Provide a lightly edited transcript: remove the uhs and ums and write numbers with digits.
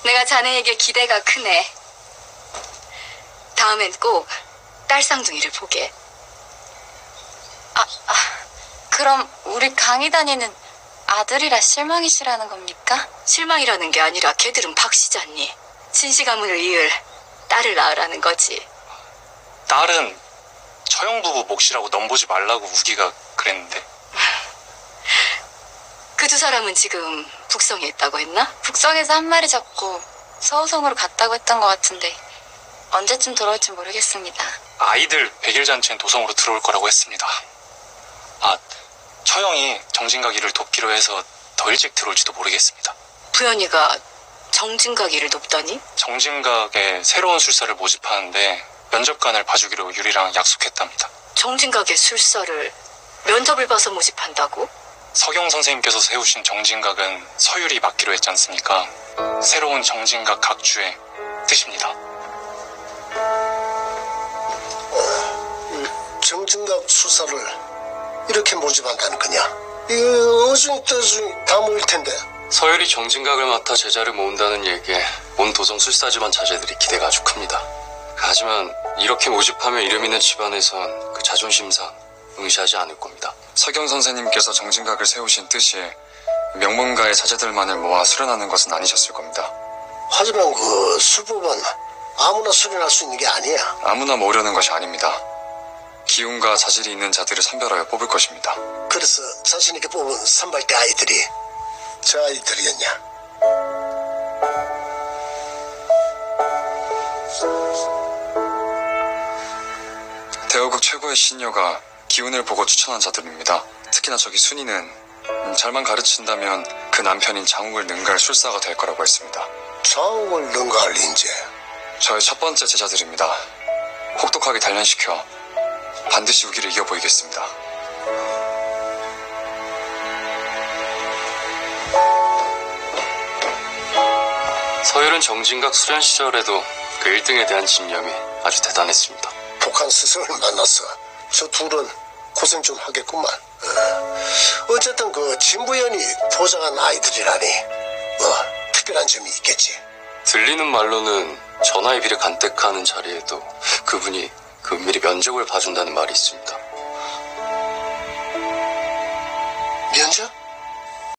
내가 자네에게 기대가 크네. 다음엔 꼭 딸 쌍둥이를 보게. 그럼 우리 강의 다니는 아들이라 실망이시라는 겁니까? 실망이라는 게 아니라 걔들은 박씨잖니. 진씨 가문을 이을 딸을 낳으라는 거지. 딸은 처형 부부 몫이라고 넘보지 말라고 우기가 그랬는데. 그 두 사람은 지금 북성에 있다고 했나? 북성에서 한 마리 잡고 서우성으로 갔다고 했던 것 같은데 언제쯤 돌아올지 모르겠습니다. 아이들 100일잔치엔 도성으로 들어올 거라고 했습니다. 처형이 정진각 일을 돕기로 해서 더 일찍 들어올지도 모르겠습니다. 부연이가 정진각 일을 돕다니? 정진각의 새로운 술사를 모집하는데 면접관을 봐주기로 유리랑 약속했답니다. 정진각의 술사를 면접을 봐서 모집한다고? 서경 선생님께서 세우신 정진각은 서율이 맡기로 했지 않습니까? 새로운 정진각 각주의 뜻입니다. 정진각 수사를 이렇게 모집한다는 거냐? 이거 어중이 떠중이 다 모일 텐데. 서율이 정진각을 맡아 제자를 모은다는 얘기에 온 도성 술사집안 자제들이 기대가 아주 큽니다. 하지만 이렇게 모집하며 이름 있는 집안에선 그 자존심상 응시하지 않을 겁니다. 서경 선생님께서 정진각을 세우신 뜻이 명문가의 자제들만을 모아 수련하는 것은 아니셨을 겁니다. 하지만 그 술법은 아무나 수련할 수 있는 게 아니야. 아무나 모으려는 것이 아닙니다. 기운과 자질이 있는 자들을 선별하여 뽑을 것입니다. 그래서 자신 있게 뽑은 선발대 아이들이 저 아이들이었냐? 대어국 최고의 신녀가 기운을 보고 추천한 자들입니다. 특히나 저기 순이는 잘만 가르친다면 그 남편인 장욱을 능가할 술사가 될 거라고 했습니다. 장욱을 능가할 인재? 저의 첫 번째 제자들입니다. 혹독하게 단련시켜 반드시 우기를 이겨 보이겠습니다. 서율은 정진각 수련 시절에도 그 1등에 대한 집념이 아주 대단했습니다. 독한 스승을 만나서 저 둘은 고생 좀 하겠구만. 어쨌든 그 진부연이 보장한 아이들이라니 특별한 점이 있겠지. 들리는 말로는 전하의 비를 간택하는 자리에도 그분이 은밀히 면접을 봐준다는 말이 있습니다.